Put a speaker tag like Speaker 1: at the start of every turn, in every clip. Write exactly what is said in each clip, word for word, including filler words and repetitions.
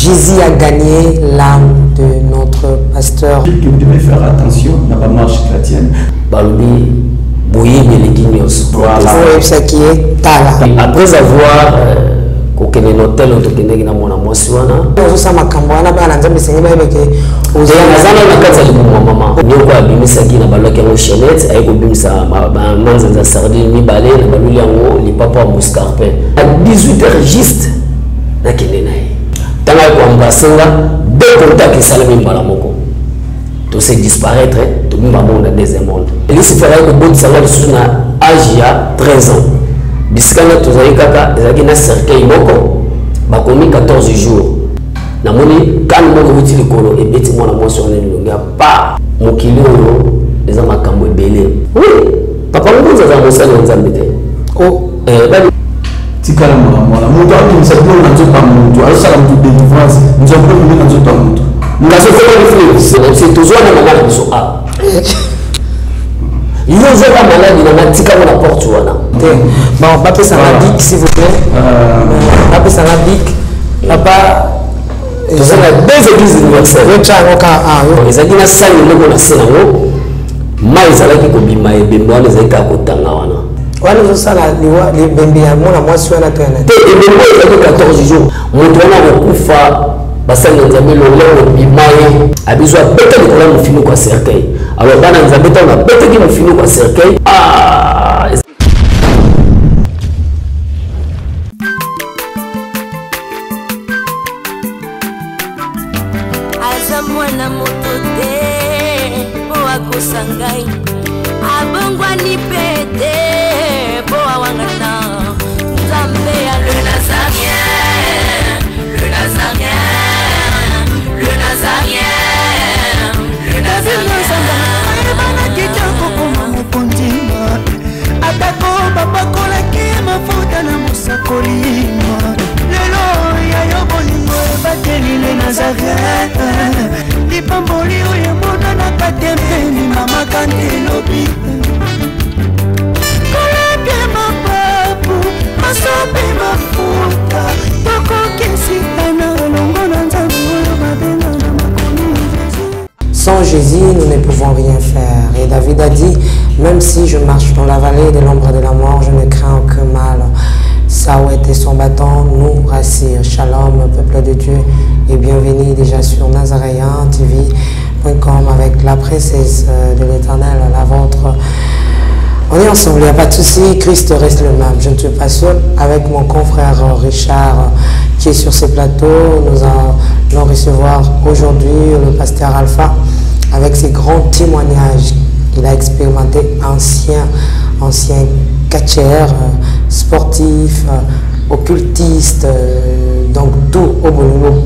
Speaker 1: Jésus a gagné l'âme de notre pasteur.
Speaker 2: Que vous devez faire attention dans la marche chrétienne.
Speaker 3: Balobi, Bouye de l'Éguignos.
Speaker 1: Voilà.
Speaker 3: Après avoir kokene notel otokende na mona mwasi wana
Speaker 1: ozosa makambo wana bana nzambe sengi bayebeke
Speaker 3: ozana na kati ya libumu mama nyoko abimisaki na baloki yango chenette ayeko bimisa manzanza sardine mibale na baluli yango lipapa wa muscarpin à dix-huit heures juste nakende na ye ntango akoambasenga de contact esalami mbala moko tose disparaître tobimba bongo na deuxième monde elisifaka ekobodisanga lisusu na age ya treize ans bisikana tozali kaka ezalaki na cercueil moko bakomi quatorze jours namoni kani moko euti likolo ebeti mwana mwasi wana elongi ya pa mokili oyo eza makambo ebele oui papa ngonzi aza mosali ya nzambe te
Speaker 2: tikala mwana moto akimisa bilo na nzoto ya moto azosala moto délivrance nzambe mimi na nzoto ya moto
Speaker 3: ngasokoa tozwana manga na biso a il y a un malade qui a tika na porte wana
Speaker 1: bon papa ça va bic s'il vous plaît papa ça va bic papa
Speaker 3: ils ont deux églises universelles
Speaker 1: le chango ka ah
Speaker 3: ils ont dit na sali loko na sena ngo mai zalaki ko bima e bembo wana zalika ko tanga wana
Speaker 1: wana zo sala liwa li bembe ya mona mwasi wana tena
Speaker 3: te e bembo ezalaki quatorze jours moto wana ko kufa basali nzambe lolo bimaye abizo abeta likolo mufino kwa cercueil alors bana nzambe ta na beta ki mufino kwa cercueil ah
Speaker 4: aza mwana moto te po akosangai abongwani pete po awangata nzambe ya le nazarien le nazarien le nazarien le nazarien
Speaker 5: bana kitoko koma mokondima atako bapakolaki mafuta na mosakolima lelo yayo bolingo ebateli le nazarien lipamboli oyo emonanaka te mpeni mama kantelobi koleke mapapu masope mafuta tokokesika na elongo na nzambe oyo babenga na makomi Jésus.
Speaker 1: Sans Jésus, nous ne pouvons rien faire. Et David a dit, même si je marche dans la vallée de l'ombre de la mort, je ne crains aucun mal. Saouette et son bâton nous rassurent. Shalom, peuple de Dieu, et bienvenue déjà sur Nazaréen T V point com avec la princesse de l'Éternel, la vôtre. On est ensemble, il n'y a pas de souci, Christ reste le même. Je ne suis pas seul, avec mon confrère Richard qui est sur ce plateau. Nous allons recevoir aujourd'hui le pasteur Alpha avec ses grands témoignages. Il a expérimenté ancien, ancien catcheur, sportif, occultiste, donc tout au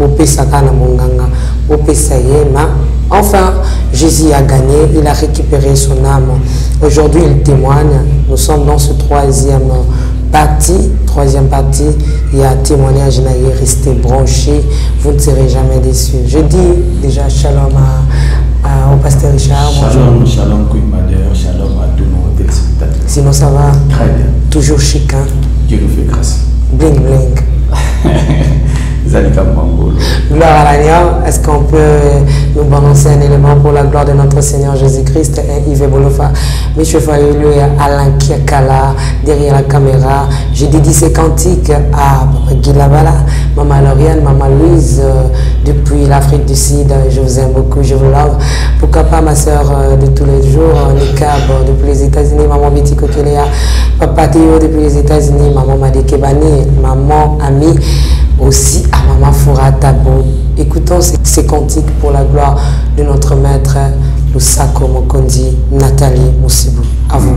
Speaker 1: enfin, Jésus a gagné, il a récupéré son âme. Aujourd'hui, il témoigne. Nous sommes dans ce troisième partie. Troisième partie, il y a un témoignage, restez branché, vous ne serez jamais déçus. Je dis déjà shalom à, à, au pasteur Richard.
Speaker 2: Shalom, shalom, Kouimadeur, shalom à tous nos téléspectateurs.
Speaker 1: Sinon, ça va?
Speaker 2: Très bien.
Speaker 1: Toujours chic, hein?
Speaker 2: Dieu nous fait grâce.
Speaker 1: Bling, bling. Gloire à l'agneau. Est-ce qu'on peut nous balancer un élément pour la gloire de notre Seigneur Jésus-Christ et Yves Bolofa, Michel Fayulu et Alain Kiakala derrière la caméra. J'ai dédié ces cantiques à Papa Guy Labala, Maman Lauriane, Maman Louise euh, depuis l'Afrique du Sud. Je vous aime beaucoup, je vous love. Pourquoi pas ma soeur euh, de tous les jours, Nikab depuis les États-Unis, Maman Betty Kokelea, Papa Théo depuis les États-Unis, Maman Madeke Bani, Maman Ami. Aussi à Maman Foura Tabo. Écoutons ces, ces cantiques pour la gloire de notre maître Lusako Mokondi, Nathalie Moussibou. À vous.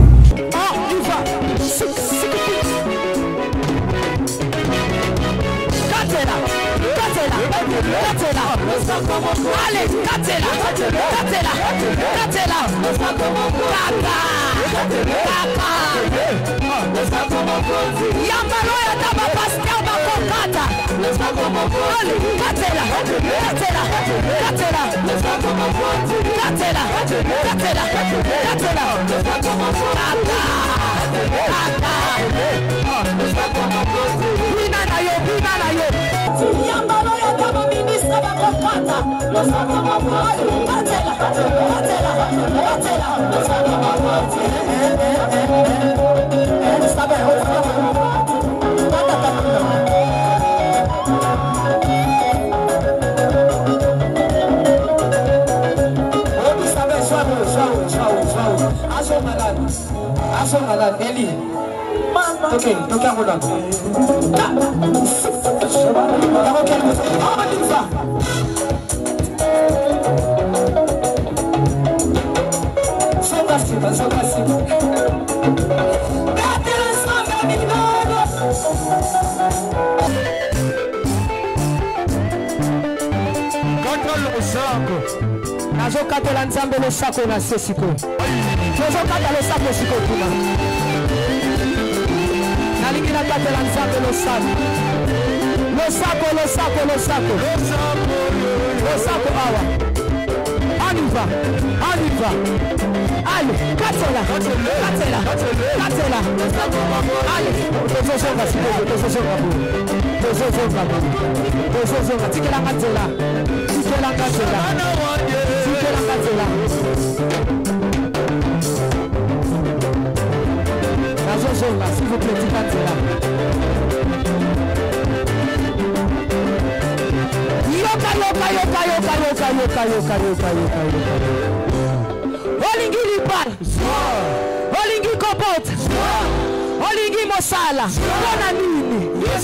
Speaker 4: Allez, Katela, Katela, Katela, Yambalo ya taba pascal bakokata. Allez, Katela, Katela, Katela, Katela, Katela, Katela, Katela, Bina na yo, bina na yo. Yambalo ya taba ministre.
Speaker 6: Eli, toquei, toquei a roda. Só pra cima, só pra cima. Controle o saco. Nazokatela nzambe lo sako na sesiko. Nazokata lo sako siko tuma. Nalingi nakatela nzambe lo sako. Lo sako, lo sako, lo sako. Lo sako awa. Aniva, aniva. Allez, katela, katela, katela. Allez, tozozonga siko, tozozonga bu. Tozozonga bu. Tozozonga, tikela katela. Tikela katela. Tikela katela. Nazozonga, s'il vous plaît, tikela katela. Yoka, yoka, yoka, yoka, yoka, yoka, yoka, yoka, yoka, yoka. Olingi lipal, olingi kopot, olingi mosala, kona nini?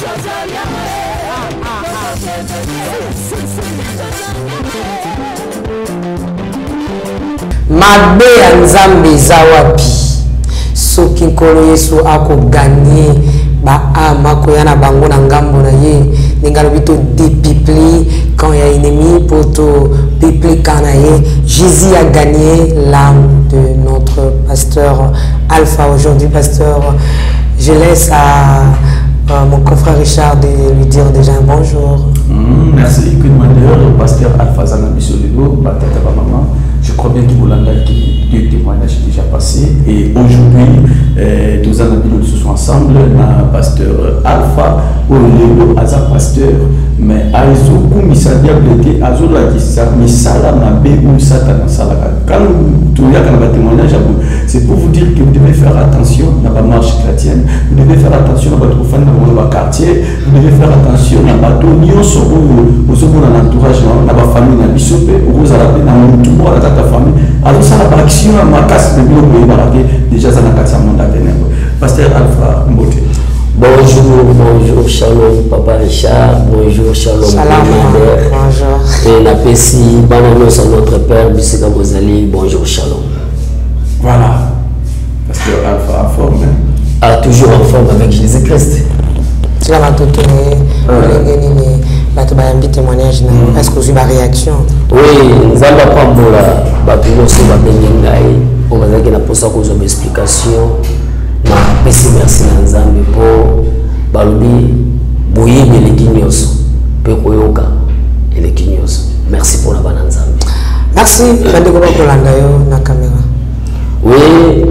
Speaker 1: Mabe ya nzambe eza wapi? Soki nkolo Yesu ako gagné ba ama koya na bango na ngambo na ye ninga bito dépipli quand il y a ennemi pour to pipli kana ye. Jésus a gagné l'âme de notre pasteur Alpha aujourd'hui. Pasteur, je laisse à euh, mon confrère Richard de lui dire déjà un bonjour.
Speaker 2: Mmh, merci que le pasteur Alpha Zanabi Soligo, Batata Maman. Je crois bien que vous l'avez dit, deux témoignages déjà passés. Et aujourd'hui, euh, tous nous sommes ensemble, le pasteur Alpha, Olelo, Aza pasteur, mais Aizo, Koumissa Diablete, Azo la Kissa, Missala, Mabé, ou Satan, Salaka. Quand tu y a un témoignage, c'est pour vous dire que vous devez faire attention à la marche chrétienne, vous devez faire attention à votre fan dans votre quartier, vous devez faire attention à votre union sur vous, aux hommes dans l'entourage, dans la famille, dans la bisopé, aux arabes, dans le tout monde, dans ta famille. Alors ça la action à ma casse de bio déjà ça n'a pas de monde à venir. Pasteur Alpha Mbote.
Speaker 3: Bonjour, bonjour, shalom Papa Richard, bonjour, shalom Commander.
Speaker 1: Bonjour.
Speaker 3: Et la P C, Bananos à notre Père, Bisseka Bozali, bonjour, shalom.
Speaker 2: Voilà. Pasteur Alpha en forme.
Speaker 3: Ah, toujours en forme avec Jésus-Christ.
Speaker 1: Tu l'as tout tourné, tu as un témoignage, est-ce que tu as une réaction?
Speaker 3: Oui, nous allons prendre la bâtiment sur la Benyengaï. On va dire qu'il a posé une explication. Merci, merci, Nzambe pour Balubi, Bouyi, et les Guignos, Pekoyoka et les Guignos. Merci pour la banane Nzambe.
Speaker 1: Merci, Bandeko Kolanda yo na caméra.
Speaker 3: Oui,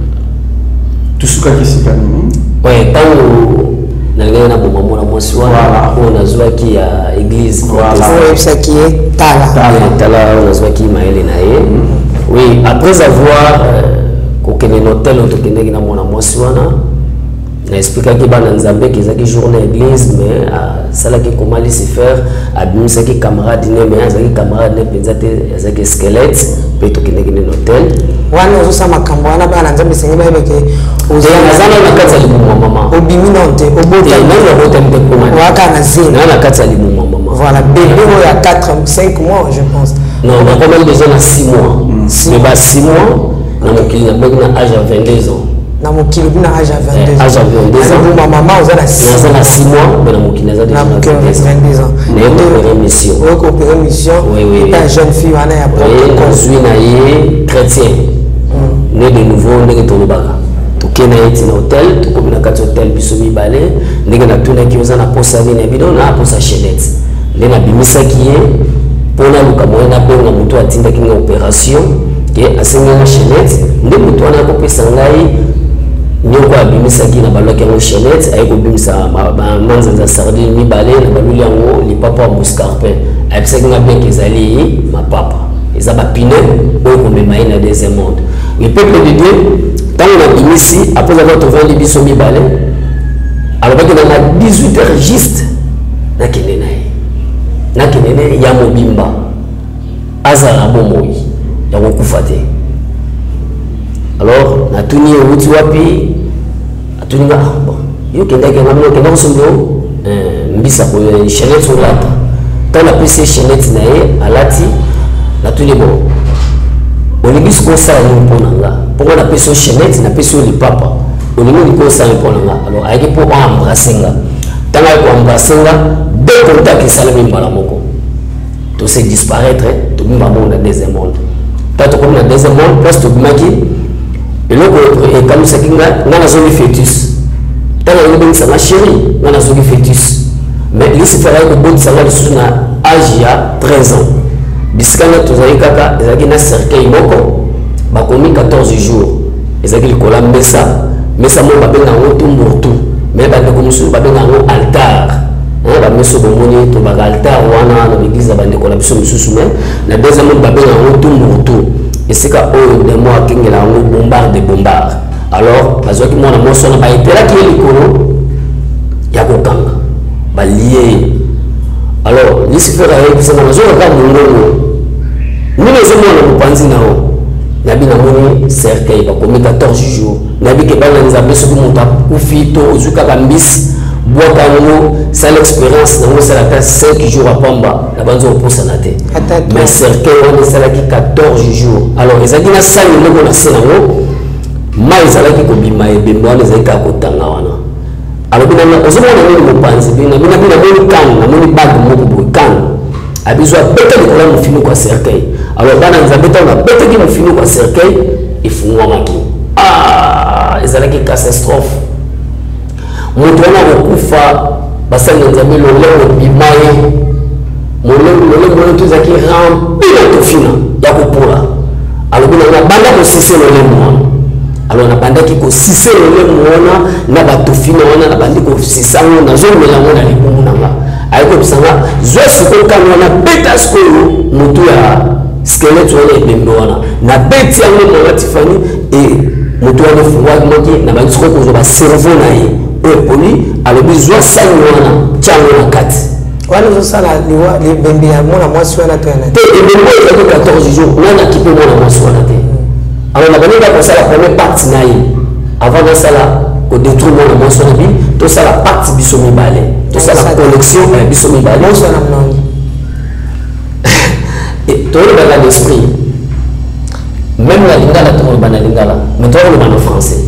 Speaker 2: tout ce qui est ici,
Speaker 3: oui, quand nous na bomba mona mwasi wana on azwa ki ya église
Speaker 1: voilà qui est tala
Speaker 3: tala on azwa ki maele na ye. Oui, après avoir kokene l'hôtel on tokende na mona mwasi wana na expliqué que bana nzambe ki zaki journée église mais sala ki comment aller se faire abimisa ki camarade ne mais azaki camarade ne penzate azaki squelette pe tokende ki l'hôtel
Speaker 1: wana ozosa makambo wana bana nzambe sengi bayebeke
Speaker 3: ozana na kati ya libumu mama
Speaker 1: obimi nonte obota
Speaker 3: nani obota mte komani
Speaker 1: waka na zina
Speaker 3: na kati ya libumu mama
Speaker 1: voilà bébé oya quatre cinq mois je pense
Speaker 3: non on a quand même besoin de six mois mais ba six mois na mokili na beki na âge à vingt-deux ans
Speaker 1: na mokili bina âge à vingt-deux ans
Speaker 3: âge à vingt-deux ans
Speaker 1: ma maman oza na six
Speaker 3: na six mois mais na mokili na déjà
Speaker 1: vingt-deux ans
Speaker 3: na opérer mission
Speaker 1: o opérer mission
Speaker 3: oui oui
Speaker 1: pas jeune fille wana ya
Speaker 3: pour construire na ye chrétien né de nouveau ndenge tolobaka tokende eti na hôtel tokomi na kati hôtel biso mibale ndenge natunaki oza na posa nini ya bino na posa chenette nde nabimisaki ye mpona luka moye nabenga moto atindaki nga opération ke asenganga chenette nde moto wana akopesa ngai nyoko abimisaki na baloki yango chaînette aye kobimisa manzanza sardine mibale na baluli yango lipapa ya mouscarpin ayebisaki nga bien kezali mapapa eza bapine oyo komema ye na deuxième monde. Le peuple de Dieu ntango nabimisi après avoir tovandi biso mibale alobaki nanga dix-huit heures juste nakende na ye nakende na ye ya mobimba azala na bomoi ya kokufa te. Alors natuni outi wapi atuni nga bon yo kendaki nga mino kenda kosombo mbisa ko chaînette olata ntango napesi chaînette na ye alati natuni bon olingi sikosala nini mpo na nga mpongo napesi yo chaînette napesi yo lipapa olingi likosala mpo na nga. Alors ayaki mpo oembrase nga ntango ayi koembrase nga de contact esalami mbala moko tose disparaître tobimba bongo na deuxième monde ntango tokomi na deuxième monde place tobimaki eloko ekamisaki nga nga nazongi fœtus ntango ayokobengisa nga chéri nga nazongi fœtus mais Lucifer ayi kobotisa nga lisusu na age ya treize ans bisika nga tozali kaka ezalaki na cercueil moko bakomi quatorze jours ezalaki likola mesa mesa moko babenga yango tumburtu mais bandeko mosusu babenga yango altar bameso bomoni tobaka altar wana na l'église ya bandeko na biso mosusu mais na deuxième monde babenga yango tumburtu esika oyo demo akengela yango bombard de bombard. Alors bazwaki mwana mwasi wana baetelaki ye likolo ya kokanga balie. Alors Lucifer ayebisanga nazokaka mongongo nini ezomona mopanzi na o nabi namoni cercueil bakomi quatorze jours nabi ke bana nzambe soki moto akufi to ozwi kaka mbisi bwaka yango sala expérience nango esalaka cinq jours apamba na banza kopusana te mais cercueil wana esalaki quatorze jours. Alors ezalaki na sali moko na se nango mai ezalaki kobima ebembe wana ezalaki kaka kotanga wana. alobi nanga ozomona nini mopanzi bina bina bina namoni kane namoni bage moko boye kane abizwa abeta likolo ya mofimi kwa cercueil. Alors bana nzambe ntango abetaki mofimi kwa cercueil efungwamaki ezalaki catastrophe moto wana akokufa basali na nzambe lolemo ebima ye lolemo wana to ezalaki rampi na tofina ya kopola. alobi nanga banda kosise lolemo wana. Alors nabandaki kosise lolemo wana na batofina wana nabandi kosisa ngo nazomela ngo na libumu nanga ayekobisanga zwa sikoyo kani wana beta sikoyo motu ya skelete wana ebembe wana na beti yango mwana tifani e motu wana efungwaki na bandi sikoyo kozwa baservo na ye oyo epoli alobi zwa sani wana tiango na kati
Speaker 1: wana ozosala libembe ya mwana mwasi wana to yana
Speaker 3: te ebembe ezalaki quatorze jours wana kipe mwana mwasi wana te. Alors na baneka kosala première partie na ye avant nasala kodétruire mwana mwasi wana bi tosala partie biso mibale tosala collection ya biso mibale
Speaker 1: mosala mnongi
Speaker 3: toyebaka l'esprit même na lingala toloba na lingala mais toloba na français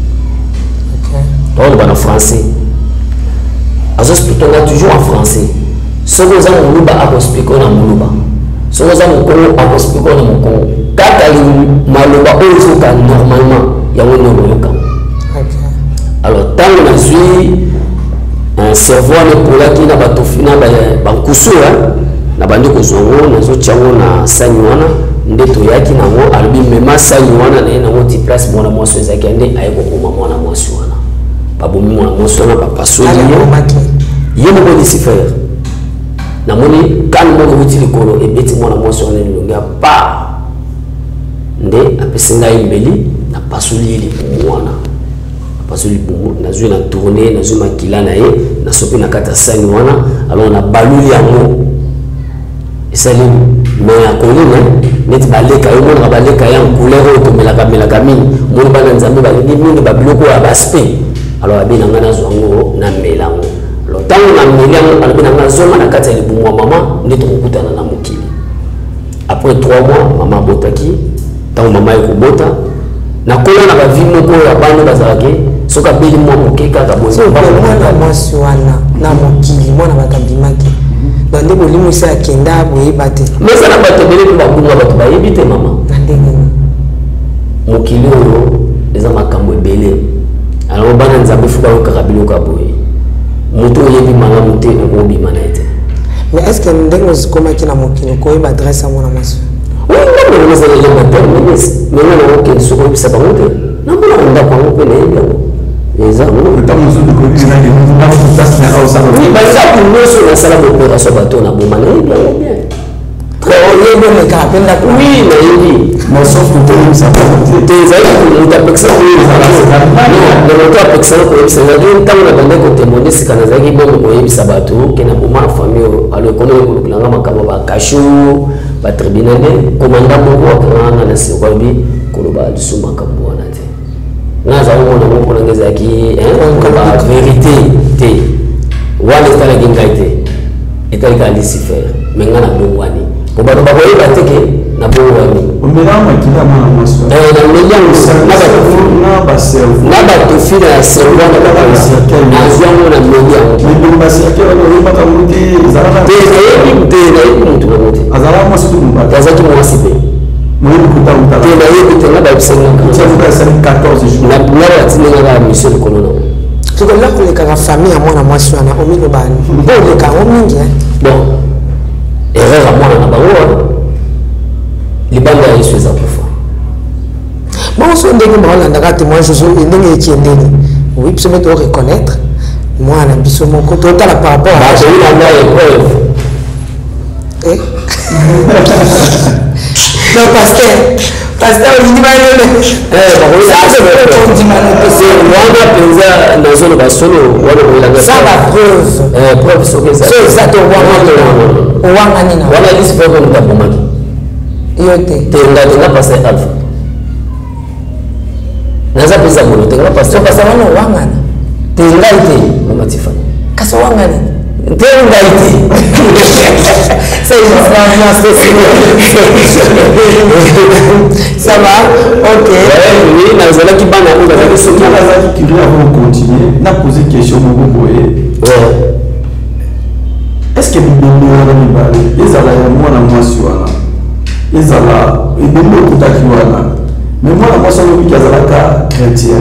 Speaker 3: toloba na français azoexpliquenga toujours en français soki oza moluba akoexplike na moluba soki oza mokongo akoexplike na mokongo kaka maloba oyo ezoka normalement yango nde okoyoka. Alors ntango nazwi cerveau wana epolaki na batofi na bankusu na bandi kozwa ngo nazotia ngo na sani wana nde toyaki nango alobi mema sani wana na ye nango ti place mwana mwasi ezalaki nde aye kokoma mwana mwasi wana babomi mwana mwasi wana bapasoli ye ye moko Lucifer namoni kane moko euti likolo ebeti mwana mwasi wana elongi ya pa nde apesi ngai mbeli napasoli ye libumu wana napasoli libumu nazwi na tourne nazwi makila na ye nasopi na kati ya sani wana alors nabaluli yango esali me akolina neti baleka yo monaka baleka ya couleur oyo tomelaka melaka mingi moni bana nzambe balingi mingi babiloko ya baspe. Alors abi nanga nazwa ngo namela yango. Alors ntango nameli yango alobi nanga zonga na kati ya libumu ya mama nde tokokutana na mokili. Après trois mois mama abotaki ntango mama ekobota nakola na bavi moko ya bana bazalaki soki abeli mwa moke kaka
Speaker 1: mwana mwasi wana na mokili mwana bakabimaki na nde bolimo esi akenda boyeba te
Speaker 3: mesa na bato ebele mpe bakunga bato bayebi te mama
Speaker 1: na ndenge
Speaker 3: mokili oyo eza makambo ebele. Alors bana nzambe fo bayokaka biloko ya boye moto oyebi malamu te okobima na ye te.
Speaker 1: Mais est ce que ndenge ozikomaki na mokili okoyeba adresse ya mwana mwasi
Speaker 3: oui non mais ezala yeba te mais nanga na okende soki oyebisa bango te namona ndako yango mpe nayebi yango eza banzaku nyonso nasala baopération bato na boma nayebi yango bien oui nayebi ezali moto apekisana moto apekisana koyebisa ezali ntango na bande kotemone sika nazalaki bongo koyebisa bato ke na boma na famille oyo alo ekonomi kolukulanga makambo bakasho batribunal nde komanda moko akanganga na sikobi koloba lisu makambo wana te naza omona ngo mpona ezalaki vérité te wana etalaki ngai te etalaki ya lucifer me nga na bongwani po bato bakoyeba teke na bongwani na bato fina ya serwana nazwango na meli yango te nayebi mutu nango te azalaki mwasi pe te nayebi te nga babisengaaatinengaka mission likolo nango
Speaker 1: tokola kolekaka famille ya mwana mwasi wana omilobani mpo olekango mingi
Speaker 3: bon erreur ya mwana na bango wana libanda ya yesu eza kufa
Speaker 1: bonso ndenge baolandaka témoin jésus ndenge ekendeni oui biso mpe toreconnaître mwana biso moko totala par rapport
Speaker 3: bakoyinanga épreuve
Speaker 1: non pasteur pasteur olingi bayele
Speaker 3: wana mpenza nazoloba solo wana koyelanga
Speaker 1: sa bapreuve
Speaker 3: preuve soki
Speaker 1: so eza to owanga nina
Speaker 3: wana lisi mpe komuta bomaki
Speaker 1: yo te
Speaker 3: tenga tenga pasteur alpha naza mpenza bolo tenga pasteur
Speaker 1: pasteur wana owangana
Speaker 3: tengai te mama tifani
Speaker 1: kasi owangana
Speaker 3: tengai te
Speaker 1: ça va ok
Speaker 3: oui nazalaki bana oyo bazalaki soki
Speaker 2: nazalaki curieux avant de continuer na poser question moko boye est-ce que bibembe wana mibale ezala ya mwana mwasi wana ezala ebembe okutaki wana mais mwana mwasi wana obiki azalaka chrétien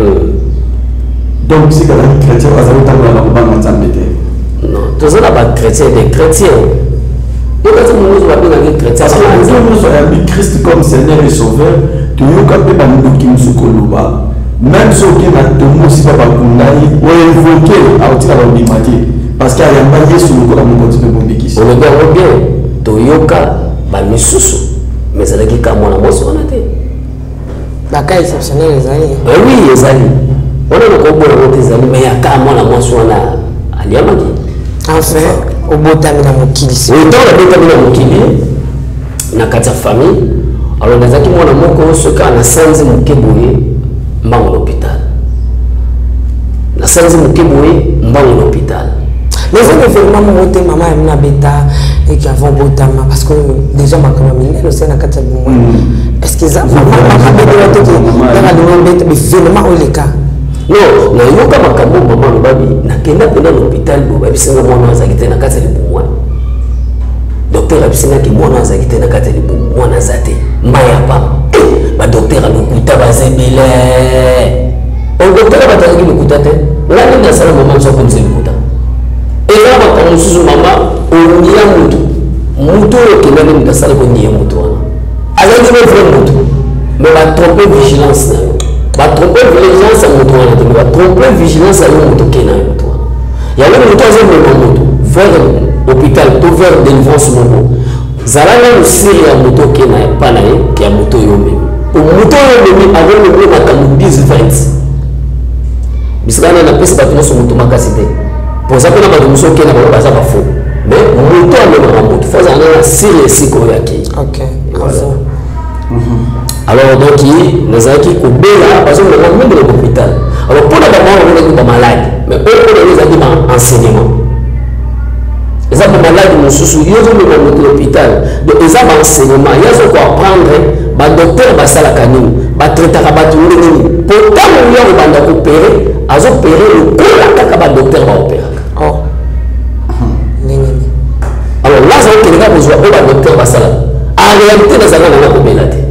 Speaker 2: donc si kazalaki chrétien azali otambola na kobanga nzambe te
Speaker 3: non toza na bachrétien des chrétiens yokati monusu babengaki chrétien
Speaker 2: nyonso ayambi christ comme seigneur et sauveur toyoka mpe bandoki mosu koloba même soki na tomosi mpa bakundai oinvoke aotika babima te parce que ayamba yesu lokola mokonzi mpe bombikisi
Speaker 3: olobi yango bien toyoka bamisusu mais ezalaki ka mwana mwasi wana te
Speaker 1: baka exceptionnel ezali
Speaker 3: oui ezali wana nakobona ngo te ezali mais yaka mwana mwasi wana aliamaki
Speaker 1: enfin obotami na mokili
Speaker 3: ntango nabotami na mokili na kati ya famille alors nazalaki mwana moko soki nasanzi moke boye mbango l'hôpital nasanzi moke boye mbango l'hôpital
Speaker 1: mais eza événement moko te mama yami na beta eki avant botama parce que déjà makambo minene ose na kati ya bimwa est ce que eza mama bedela teke nanga lingo beta événement oyo leka
Speaker 3: non nayoka makambo mama lobabi nakenda mpena na hôpital bo babisenga mwana azalaki te na kati ya libumwana docteur abisengaki mwana azalaki te na kati ya libumu mwana aza te mayapa badocteur alokuta baza ebele odocteur batazaki lokuta te nga nini asala mama mosu akomisa lokuta eza makambo mosusu mama onia mutu mutu oyo okendaki mutu asalaki onia mutu wana azalaki ne vrai mutu mais batrompe vigilance na yo batrompe vigilance ya moto wana te mais batrompe vigilance ya yo moto okenda ya moto wana yango moto azomema moto vers hôpital to vers délivrance moko zala nanu siri ya moto okenda epa na ye ya moto oyo omemi moto oyo omemi azomemi makambo dix vingt bisika wana napesi bato nyonso moto makasi te poza mpena bato mosu okenda bango baza bafo mais moto amemaka moto fo azala nana siri esika oyo akei alors donc nazalaki kobela bazomema mingi na hôpital alors mpona bamama bamonaki bamaladi mais oyo mpona ezalaki ba enseignement eza bamaladi mosusu yo ozomema moto hôpital donc eza baenseignement ye azo koapprendre badocteur basalaka nini batraitaka bato ndenge nini po ntango ya kobanda kopere azopere lokola kaka badocteur baoperaka alors là azaokeleka kozwa oyo badocteur basalaka en réalité nazalaka nanga kobela te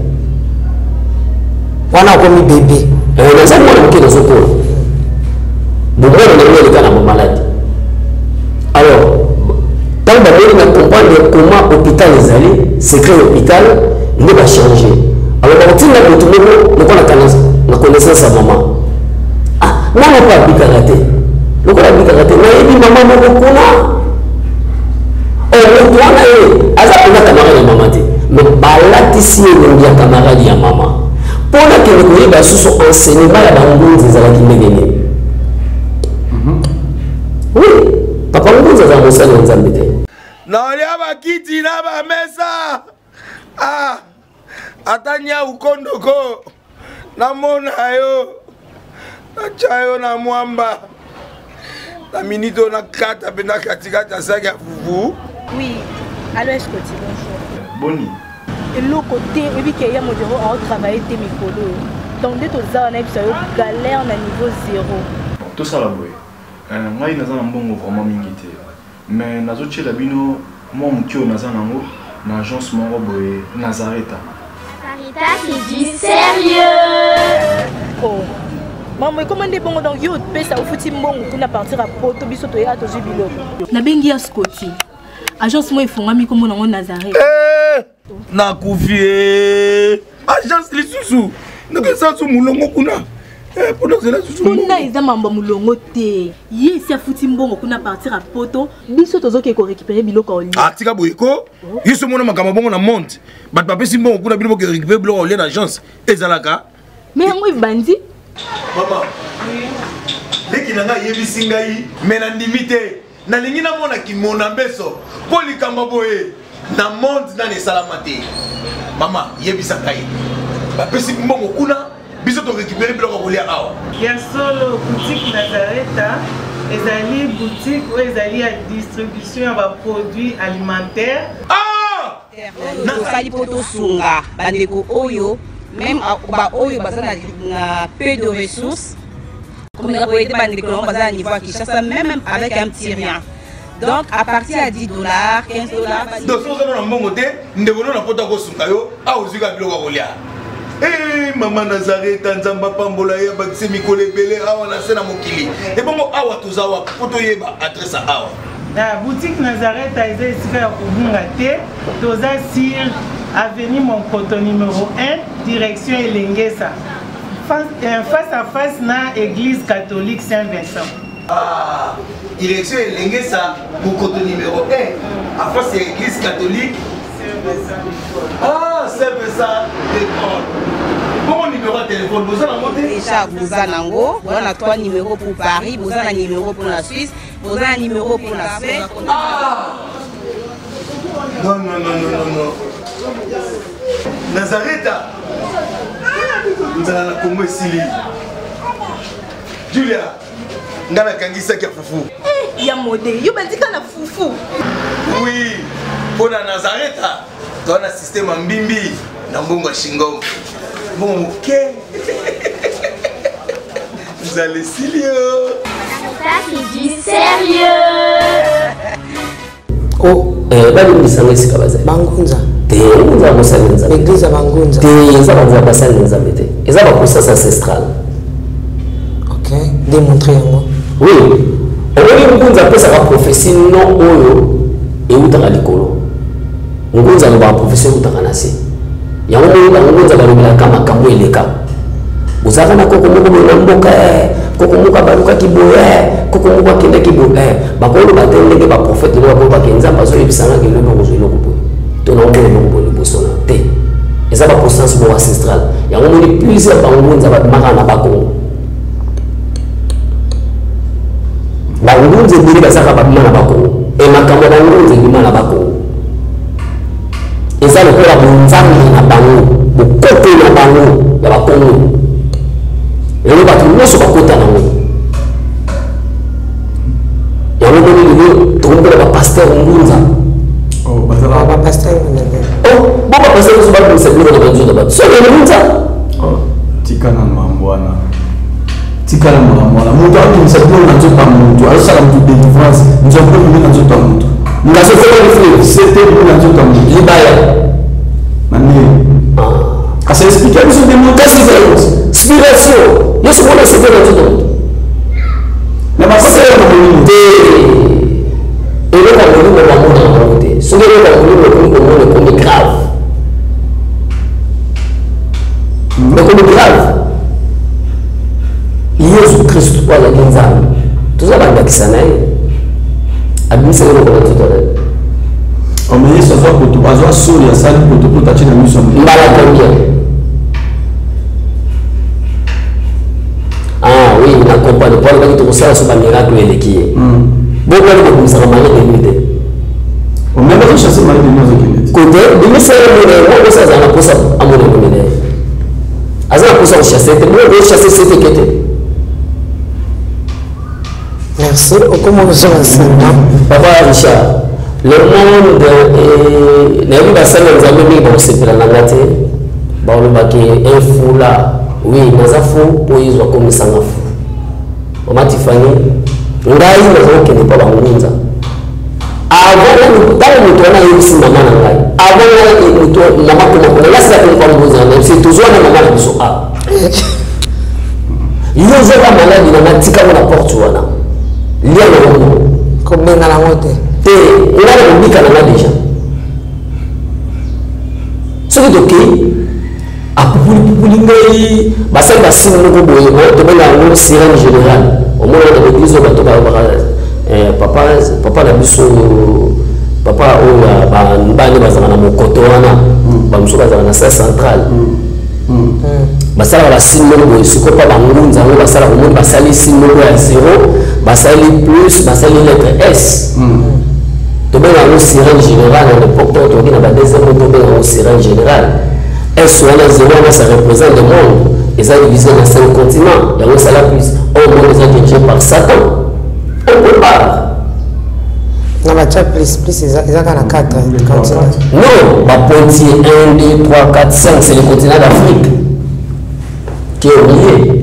Speaker 1: wana akomi bebe
Speaker 3: naza mwana moke nazokona bomwana nango eleka na bamaladi alors ntango babeli na comprendre comment hôpital ezali secret hôpital nde bachange alors bakotinda moto moko lokola kana la connaissance à maman. Ah, non, on pas bika raté. Le quoi bika raté? Mais il maman moko kuna. Oh, le toi na ye. Aza kuna camarade de maman te. Mais balati si il y a camarade ya maman. Pour la que le koyi ba sous enseignement ya bango zala ki ndengene. Oui, papa ngonza za mosala nzambe te.
Speaker 7: Na olia bakiti na ba mesa. Ah. Atanya ukondoko. Na mona yo. Na chayo na mwamba. Na minito na kata pena katika ta saga fufu.
Speaker 8: Oui. Alors est-ce que tu bonjour.
Speaker 7: Boni.
Speaker 8: Et l'autre côté, et puis qu'il y a mon bureau à travailler tes micros. Donc dès que ça on a eu galère na niveau zéro.
Speaker 9: Tout ça la boy. Moi, je suis vraiment mingité. Mais je suis bino moi je suis dans l'agence Nazareta.
Speaker 10: Sarita qui dit sérieux.
Speaker 8: Oh. Maman, comment est bon donc yo pe ça au fouti mbongo pour partir à Poto biso to ya to jubilo. Na bengi ya Scotty. Agence moi ifonga mi comme na Nazareta.
Speaker 7: Eh! Na kufie. Agence lisusu. Ndeke ça su mulongo kuna. Eh, pour nous, c'est là, tout le monde.
Speaker 8: Ils ont mambo mulongo te. Yes, il y a foutu mbongo kuna partir à Poto. Biso tozo ke ko récupérer biloko au lit.
Speaker 7: Ah, tika boyeko. Yeso mona makamba bongo na monte. Bat papé si mbongo kuna biloko ke récupérer biloko au lit d'agence. Ezalaka.
Speaker 8: Mais moi bandi.
Speaker 7: Maman. Oui. Deki nanga yebisi ngai, mais na limité. Na lingi na mona ki mona mbeso. Poli kamba boye. Na monte na ne salamate. Maman, yebisa ngai. Papé si mbongo kuna biso to récupérer biloko kolia awa.
Speaker 11: Ya solo boutique Nazareta, ezali boutique ou ezali à distribution de produits alimentaires.
Speaker 7: Ah!
Speaker 12: Nazali poto sunga bandeko oyo même ba oyo bazana na peu de ressources. Comme on a été bandeko on bazana niveau à Kinshasa même avec un petit rien. Donc à partir à dix dollars, quinze dollars.
Speaker 7: Donc so na mbongo te ndeko na poto ko sunga yo a ozika biloko kolia. Eh maman Nazareta nzamba pambola ya bakise mikole belé awa na sena mokili. Et bongo awa tozawa poto yeba adresse awa.
Speaker 11: La boutique Nazareta est ici à Kubungate, toza sur avenue Monkoto numéro un, direction Elengesa. Face, face à face na église catholique Saint-Vincent.
Speaker 7: Ah, direction Elengesa, Monkoto numéro un, à face à l'église catholique Ah, c'est ça, d'accord. Bon numéro de téléphone, vous avez monté
Speaker 12: déjà, vous avez nango, vous avez trois numéros pour Paris, vous avez un numéro pour la Suisse, vous avez un numéro pour la Suisse.
Speaker 7: Ah non, non, non, non, non, non. Nazareta nous allons la Congo Sili. Julia, nous allons kangisa kia fufu.
Speaker 8: Eh, ya modé, yo bandika na fufu.
Speaker 7: Oui, pour la Nazareta, tu as un système en bimbi, dans Bongo Shingo. Bon, ok. Vous allez sérieux.
Speaker 10: Sarita qui dit sérieux.
Speaker 3: Oh, eh, bali msanga sikabaza.
Speaker 1: Bangunza.
Speaker 3: Te nza musanza.
Speaker 1: L'église à Bangunza.
Speaker 3: Te nza banza basanza bete. Eza ba process ancestral.
Speaker 1: OK, démontrer yango.
Speaker 3: Oui. Oyo ngunza pesa ka prophétie non oyo e utaka likolo. Ngunza ba prophétie utaka nasi. Yango oyo ngunza ba lobela kama kambo eleka. Bozaka na koko moko na mboka eh koko muka baluka kiboye koko muka kende kiboye bakolo batendeke ba prophète de bakolo bakenza bazo ebisanga ke lelo kozwelo kubo to na ngolo ngolo le bosona te eza ba process bo ancestral yango moni plusieurs bangunza ba maka na bako bangunza bili basaka ba maka na bako e makambo bangunza bili na bako eza lokola bonzambi na bango bokoto na bango ya bakongo lelo bato nyonso bakota nango yango moni lelo tokombela bapaster ngunza
Speaker 1: bapaster
Speaker 3: bo bapaster nyonso babimisa biloko na banzoto bato soki ngunza
Speaker 2: tika na mambo wana tika na mambo wana moto akimisa biloko na nzoto ya moto azosala moto délivrance nzambe mimi na nzoto ya moto
Speaker 3: ngasofela
Speaker 2: c'était biloko na nzoto ya moto
Speaker 3: libaya
Speaker 2: nani asa expliquer biso démonstration inspiration yesu mwana c'était dans tout
Speaker 3: na basé na te ele ka ngoli mo bamona na mote so ele ka ngoli mo ko mo ko grave mais comme grave mosusu azalaki nzambe toza bandakisa na ye abimisaki lokola nzoto na ye
Speaker 2: mais yesu azwa poto azwa soli asali poto mpo tatie na miso
Speaker 3: mbala combien ah oui na comprendre po alobaki tokosala so bamiracle eleki ye bokali kobimisaka mari de nuit te
Speaker 2: même rechasse mari de nuit azokende
Speaker 3: kote bimisaka mone ngo oso azala na mposa amona monene ye aza na mposa kochasse te bo ochasse se teke te.
Speaker 1: Merci. Comment vous enseignez?
Speaker 3: Papa Richard, le monde est... N'a vu passer les amis qui vont se faire la nate. Bon, le baquet, un fou là. Oui, mais un fou, pour ils ont commis ça un fou. Maman Tiffany, on a eu le gens qui n'est pas dans le monde. Avant, dans le mouton, on a eu aussi maman nangai. Avant, le mouton, maman comment on a là, c'est la première fois que c'est toujours la maman qui sont à. Ils ont la maladie, on a dit qu'on a porte ou on a. Lié à l'homme.
Speaker 1: Comme dans la montée.
Speaker 3: Et on a le bic à la déjà. Ce qui est ok, à Poupouli Poupouli, bah ça va signer le groupe, on te met la sirène générale. Au moins, on a l'église, on va te parler. Papa, papa, la biso, papa, on a bah n'bani bazana mon cotoana, bah nous sommes dans la salle centrale. Basala la signe le ce qu'on pas bangunza on basala au moins basali signe le à zéro basali plus basali lettre S to bien la sirène générale à l'époque to qui na ba deuxième to bien la sirène générale S ou la zéro ça représente le monde et ça divisé dans cinq continents et on ça la plus au monde est dirigé par Satan on peut pas
Speaker 1: non mais tu plus plus ils ont quatre continents
Speaker 3: non ba pontier un deux trois quatre cinq c'est le continent d'Afrique qui est oublié.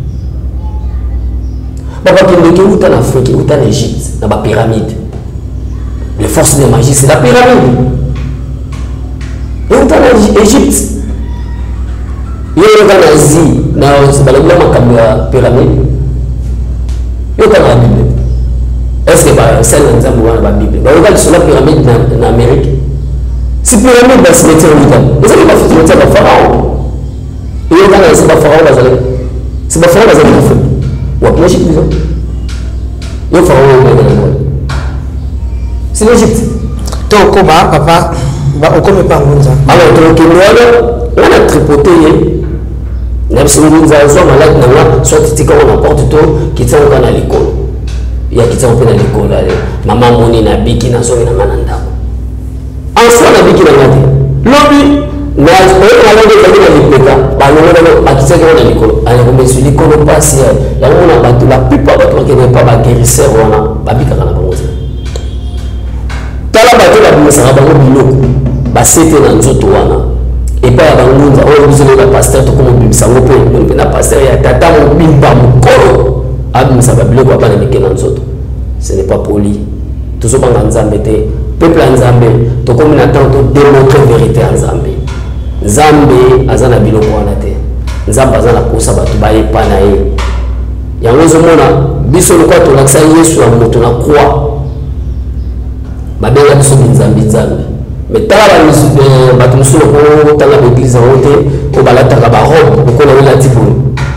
Speaker 3: Papa qui est où en Afrique, où en Égypte, dans la pyramide. Les forces de magie, c'est la pyramide. Et où en Égypte? Il y a en Asie, dans la pyramide. Il y a en Bible. Est-ce que c'est dans la Bible? Regarde sur la pyramide en Amérique. C'est la pyramide dans ce métier où vous avez pas fait le métier de Pharaon. Et il y a c'est pas pharaon bazali c'est pas pharaon bazali en fait ou bien l'Égypte disons il y a pharaon au monde c'est l'Égypte
Speaker 1: donc comment papa va au comme pas ngunza
Speaker 3: alors donc on a tripoté même si on nous a soit malade na soit tika on apporte tout qui tient au canal l'école il y a qui tient au canal l'école maman moni na biki na soki na mananda en soi na biki na ngati lobby mais on a l'envie de faire des pétas. Bah nous on a bâtissé qu'on a l'école. Alors on est sur l'école passé. Là on a battu la plupart de toi qui n'est pas guérisseur on a babi quand on a commencé. T'as la battu la bimisa na bango biloko. Bah c'était dans nzoto wana. Et pas dans ngunza on vous avez la pasteur to comme bimisa ngope. Donc na pasteur ya tata mo bimba mukolo. Abimisa ba biloko ba na mike na nzoto. Ce n'est pas poli. Tout ce banga nzambe te. Peuple nzambe to comme na temps to démontrer vérité nzambe. Nzambe azana biloko wana te nzambe azana kosa bato bayepa na ye yango ezomona biso lokwa tolakisa yesu ya moto na croix babenga biso binzambi nzambe mais tala bato mosusu lokotanga baeglise yango te oyo balataka barobe lokola welati boye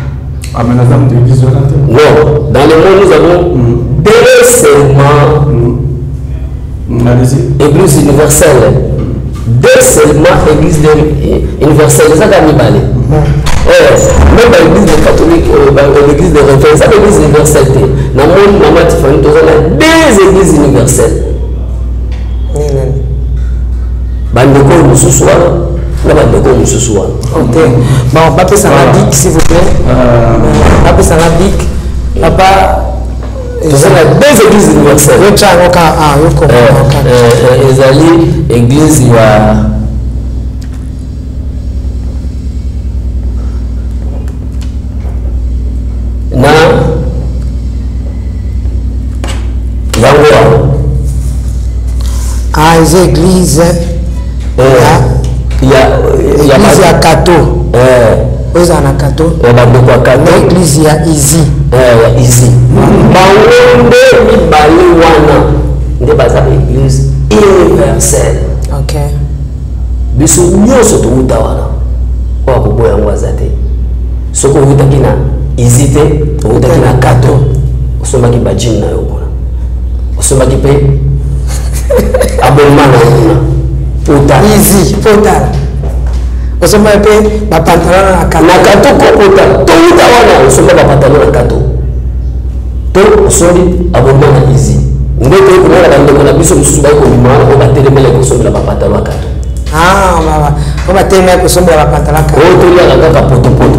Speaker 3: non dans le monde nous avons deux seulement église universelle deux seulement église universelle, c'est ça qu'on a parlé. Même l'église catholique, l'église de référence, c'est l'église universelle. Dans le monde, maman Tiffany, nous avons deux églises universelles. Bandeko Moussoussoua, la Bandeko Moussoussoua.
Speaker 1: Ok. Bon, papa Sanadik, s'il vous plaît. Papa Sanadik, papa.
Speaker 3: Ce sont les deux églises universelles. Ezali église ya na yango
Speaker 1: ah les églises
Speaker 3: il y a il y a
Speaker 1: église ya Kato eh oza na Kato
Speaker 3: eh ba ndeko Kato
Speaker 1: église ya Izi
Speaker 3: eh Izi bango nde mibale wana nde baza église universelle.
Speaker 1: Ok.
Speaker 3: Biso nyonso touta wana oyo akoboya yango aza te soki outaki na hésité au taki na kato osomba ki bajim na yo kuna osomba ki pe abonnement na kuna pota
Speaker 1: easy pota osomba pe ba pantalon na kato
Speaker 3: na kato ko pota to uta wana osomba ba pantalon na kato to osombi abonnement na easy ndeko ko na bande ko na biso mususu ba ko bima ko ba telemele ko somba ba pantalon na kato
Speaker 1: ah baba ko ba telemele ko somba ba pantalon na kato
Speaker 3: o to ya na ka poto poto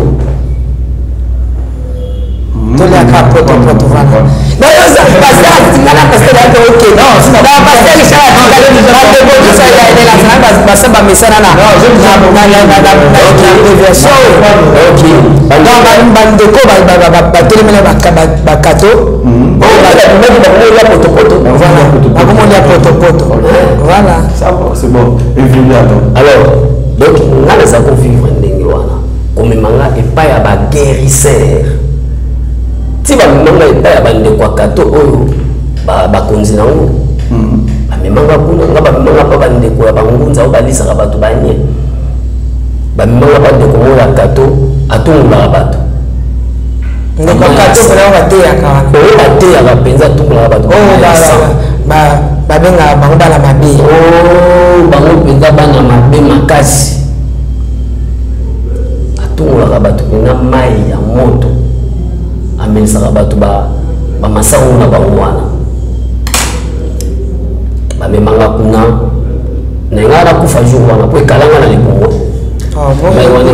Speaker 1: to ya ka poto poto wana na yo sa pastor tingana pastor ya ok no sina ba pastor ni shala tingale ni ba de ko sa ya de la sana ba sa ba mesana na na na na na na so ok banda bande ko ba ba ba telemele ba ba kato o ba da ba ba ya poto poto voilà ba ko ya poto poto voilà
Speaker 2: ça va c'est bon évoluer
Speaker 3: alors donc ngana za ko vivre ndenge wana comme manga epa ya ba guérisseur ti ba manga epa ya bande kwa kato oyo ba bakonzi nango ba memanga kuna ngaba manga pa bande kwa bangunza ba lisa ka batu banye ba manga bande ko mola kato atunga batu
Speaker 1: ndeko kato pela ba te ya kawana
Speaker 3: o ba te ya ba penza tunga batu
Speaker 1: o ba ba ba benga bango bala mabe
Speaker 3: o bango penza bana mabe makasi atunga batu na mai ya moto amenisaka bato ba bamasango na bango wana bamemanga kuna na nga na kufa jour wana po ekalanga na likongo mai wana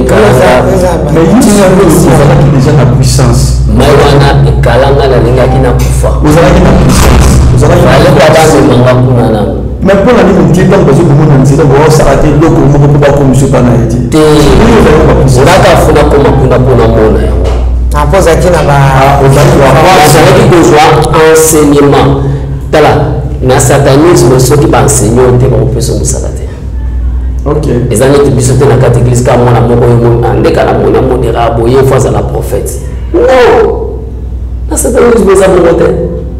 Speaker 2: ozalaki déjà na puissance
Speaker 3: mai wana ekalanga na lingaki na kufa
Speaker 2: ozalaki na
Speaker 3: puissance bamemanga kuna na
Speaker 2: mais pour la ligne qui est dans besoin de mon anzela bo sarate loko moko po ba ko musupa na yedi
Speaker 3: te ozaka funa koma kuna kuna mona yango
Speaker 1: apoza kina ba
Speaker 3: bazalaki kozwa enseignement tala na satanisme soki baenseigne te bakopesa mosala te eza neti biso te na kati église ka mwana moko andeka na mona modera boye fo azala prophète non na satanisme eza bongo te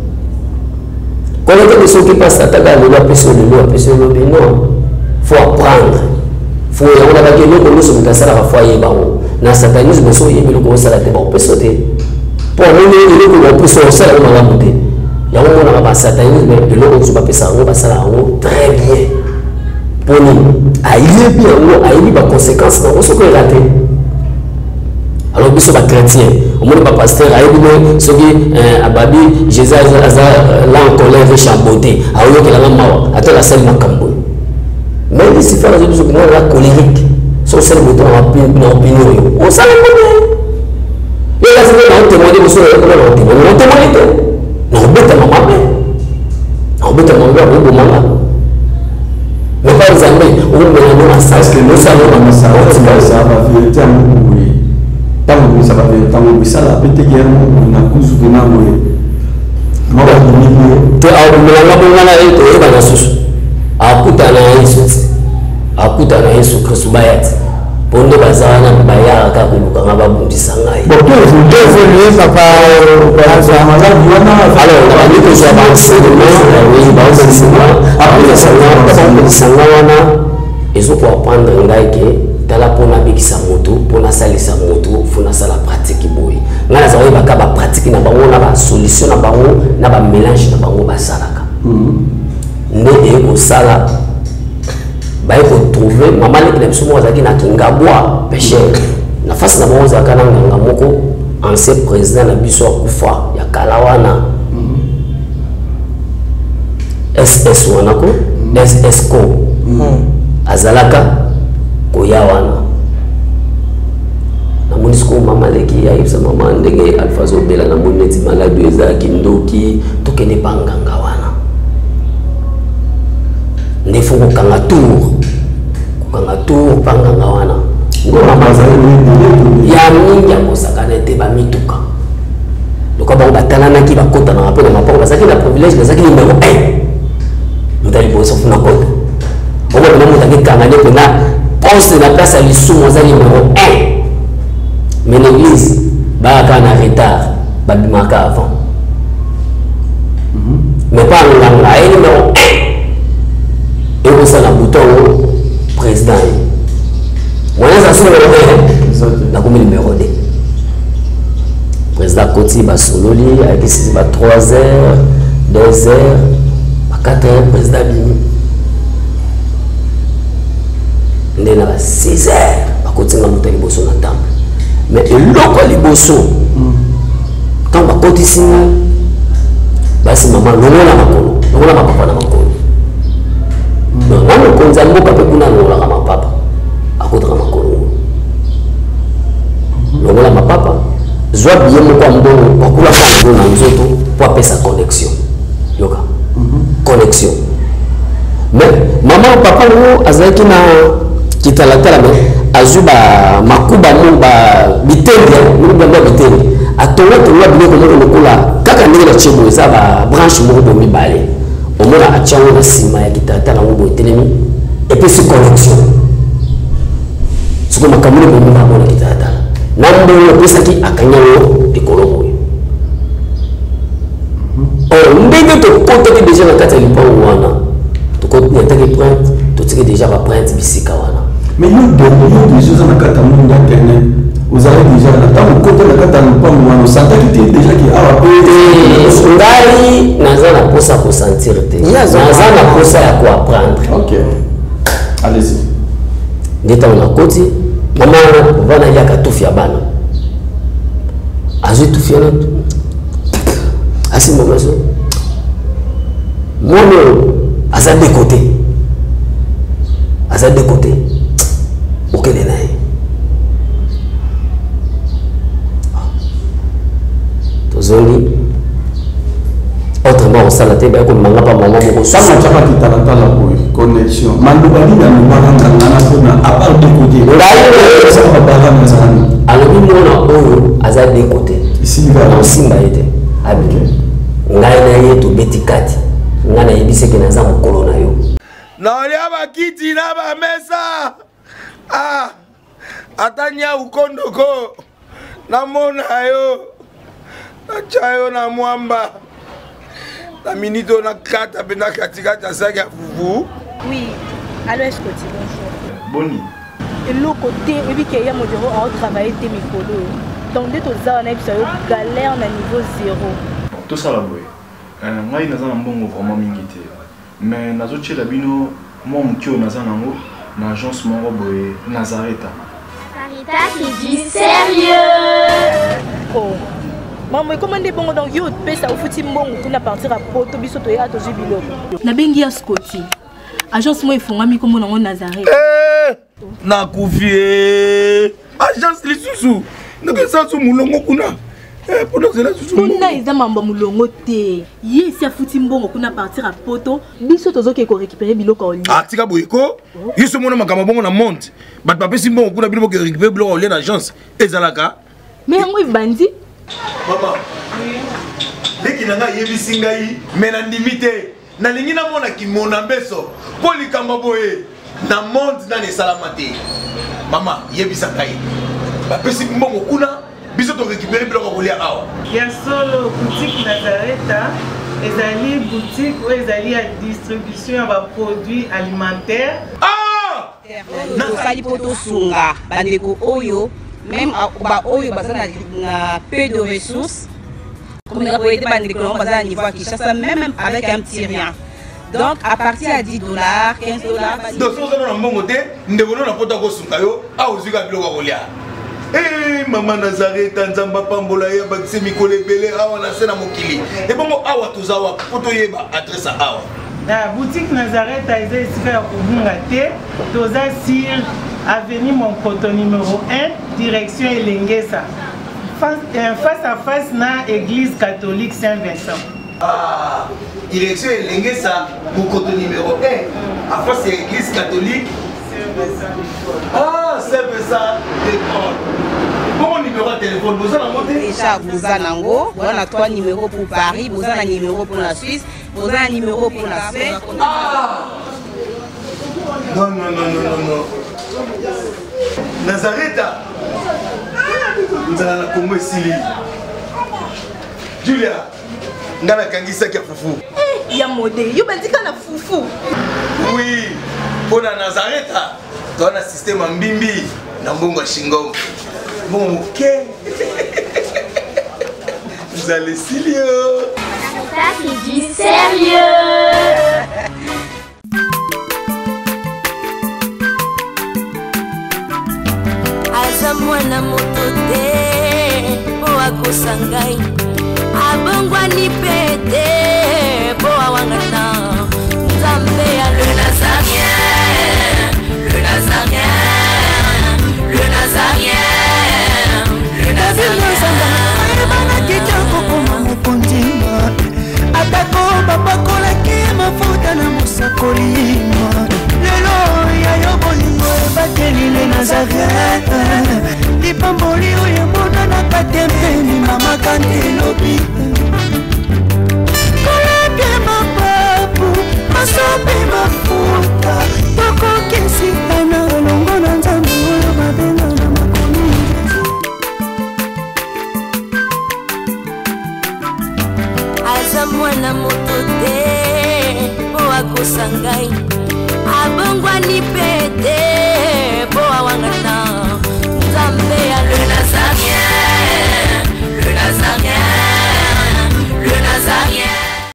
Speaker 3: kono te soki pasi ataka lelo apesi olelo apesi olobi non faut apprendre faut yango nabaki eloko nyonso moto asalaka fo ayeba ngo na satanisme so oyebi eloko osala te bakopesa te mpo amoni eloko bakopesa osala yango malamu te yango monaka basatanisme eloko nyonso bapesa yango basala yango très bien mponi ayebi yango ayebi baconséquence nango soki oela te alors biso bachrétien omoni bapaster ayebi no soki ababi jésus aza la en colère riche en beauté aoyokelanga mawa ata asali makambo mais lucifer azobi soki nala colérique so osali moto na opinion oyo osala mbone yelazime na otémoine biso naekona na otémoine na otémoine te na obetama mabe na obetama mabe akobomanga mais par exemple omomela no masake osala
Speaker 2: masaka bavérité ya mokuboye ntango bosaka ntango bosala mpe teke ya mokuboye na kuzuke nangoye
Speaker 3: te aomelanga bongana ye toyeba na susu akutana na yesu ti akutana na yesu kristu baya ti mpo nde baza wana bayaka kaka kolukanga babundisa ngai alors nabandi kozwa baenseignementbaenseignement wana ezokoapprendre ngai ke tala mpo nabikisa moto mpo nasalisa moto fo nasala pratique boye ngai naza koyebaka bapratique na bango na basolution na bango na bamélange na bango basalaka nde ekosala baye kotrouve mama leki na biso moko azalaki na kingabwa pécher na fasi na bango ozalaka na nganga moko ancien président na biso akufa ya kala wana ss wana ko ss ko azalaka koya wana namoni sikoyo mama leki ayebisa mama ndenge alpha azobela namoni neti maladi ezalaki ndoki tokende banganga wana nde fo kokanga tour kokanga tour banganga wana ngo mama ya mingi akosakana ete bamituka loka bango batalanaki bakotanaka mpe na mapango bazalaki na privilège bazalaki numero un moto aliboso funa kota okomena moto akekangani mpena poste na place ya lisumu aza numero un mais l'église bayaka na retard babimaka avant mais pas nganga aye numero un ekosala bouton président ye mwana aza so numero un nakomi numero deux bakoti basololi avec ces ba trois heures deux heures quatre heures président bimi ndena ba six heures bakoti nga mutali boso na temple mais eloko liboso quand bakoti singa basi mama longola makolo longola mapapa na makolo non nano konza mboka pe kuna longola kama papa akotra makolo longola mapapa zwa bien moko mbongo bakula kwa na nzoto po apesa connexion yoka connexion mais maman papa ngo azaki na kitalatala mais azuba makuba mo ba bitende mo ba bitende atonga tonga biloko moko lokola kaka ndenge na chebo eza ba branche moko bo mibale omona achango na sima ya kitalatala ngo bo telemi et puis c'est connexion siko makamuli bo mona bona kitalatala nambo pesaki akanyawo likolo oh ndenge to kotaki déjà na kati ya lipango wana to kotaki ataki printe to tiki déjà ba printe bisika wana
Speaker 2: mais nous devons nous déjà na kati ya monde internet vous avez déjà na tango kote na kati ya lipango wana santaki te déjà ki awa pe
Speaker 3: ngai naza na posa ko sentir te naza na posa ya ko apprendre.
Speaker 2: OK, allez-y.
Speaker 3: Ndeta na koti mama vana yaka tufia bana azu tufia na asi mama zo mono aza de côté aza de côté okele naye tozoli autrement on sala te ba ko manga pa mama moko
Speaker 2: ça ça chapa ki talanta la boy connexion manduba ni na manga ngana sona à part de côté ngai ça va pas na sana
Speaker 3: alobi mona oyo aza de côté
Speaker 2: ici va
Speaker 3: na simba ete abike ngai na ye to betikati ngana yebise ke naza mokolo na yo
Speaker 7: na olia bakiti na ba mesa ah atanya ukondoko na mona yo na chayo na mwamba la minute on a quatre à na katikati ya saga fufu.
Speaker 8: Oui, allô est-ce que tu bonjour.
Speaker 9: Boni.
Speaker 8: Et le côté et puis qu'il y a mon bureau à travailler tes micros. Donc dès que ça on a eu galère na niveau zéro.
Speaker 9: Tout ça là boy. Euh ngai naza na mbongo vraiment mingi te. Mais nazo tshela bino moi mukio naza nango na agence moko boy Nazareta.
Speaker 10: Sarita qui dit sérieux.
Speaker 8: Oh. Maman, comment on dit bon donc yo pesa ufuti mbongo kuna partir à poto biso to ya to jibilo. Na bengi ya Scotty. Agence moi ifungami comme on Nazareth.
Speaker 7: Eh! Na kufie. Agence lisusu. Ndeke sa su mulongo kuna. Eh pour nous là susu.
Speaker 8: Kuna eza mambo mulongo te. Ye si afuti mbongo kuna partir à poto biso to zoke ko récupérer biloko oli.
Speaker 7: Ah tika boyeko. Yeso mona makamba bongo na monte. Bat papa si mbongo kuna biloko récupérer biloko oli na agence. Ezalaka.
Speaker 8: Mais yango bandi.
Speaker 7: Maman, dès qu'il a yebisi ngai, mais na ndimite, na lingi na mona ki mona beso, po likamba boye, na monde na ne salamate. Maman, yebisa ngai. Ba pesi mbongo kuna, biso to récupérer biloko kolia awa.
Speaker 11: Ya solo boutique Nazareta, ezali boutique ou ezali à distribution de produits alimentaires.
Speaker 7: Ah!
Speaker 12: Na sali poto sunga, bandeko oyo. Même ba oyo bazana na peu de ressources comme on a été bandé que l'on bazana niveau à Kinshasa même avec un petit rien donc à partir à dix dollars quinze dollars
Speaker 7: donc so na mbongo te ndebono na pota ko sunga yo a ozika biloko kolia eh maman Nazareta nzamba pambola ya bakise mikolo ebele awa na sena mokili e bongo awa tozawa poto yeba adresse awa
Speaker 11: la boutique Nazareta eza esika ya kobunga te toza sur avenue Monkoto numéro un, direction Elengesa. Face à face na église catholique Saint-Vincent.
Speaker 7: Ah, direction Elengesa, Monkoto numéro un, à face à l'église catholique
Speaker 11: Saint-Vincent.
Speaker 7: Ah, Saint-Vincent d'école. Bon numéro de téléphone, vous avez monté
Speaker 12: déjà vous avez nango, on a trois numéros pour Paris, vous avez un numéro pour la Suisse, vous avez un numéro pour la Suède.
Speaker 7: Ah! Non, non, non, non, non, non. Nazareta. Nous allons la Congo Sili. Julia. Ngana kangisa kia fufu.
Speaker 8: Eh, ya modé, yo bandika na fufu.
Speaker 7: Oui. Pour la Nazareta, tu as un système en bimbi, na mbongo shingo. Bon, OK. Bazali Silio.
Speaker 10: Carita qui dit sérieux.
Speaker 5: Aza mwana moto te po akosa ngai abongwani pe te po awangata Nzambe ya le Nazarien.